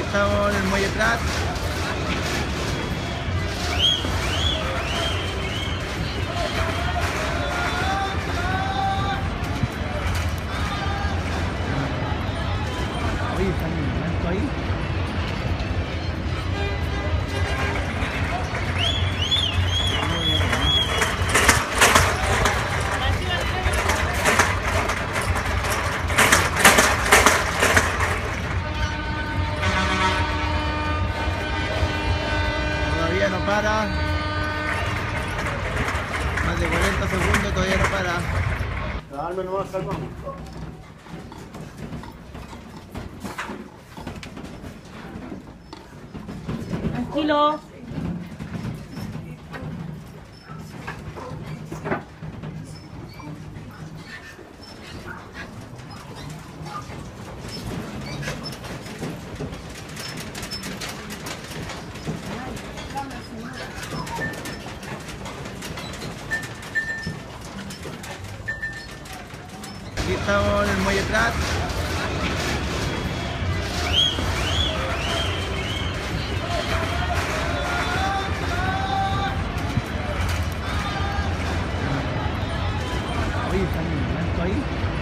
estamos en el muelle Prat. Oye, está muy lento ahí. Todavía no para. Más de 40 segundos, todavía no para. Dale nomás, calma. Tranquilo. Aquí estamos en el muelle Prat. Oye, está muy lento ahí.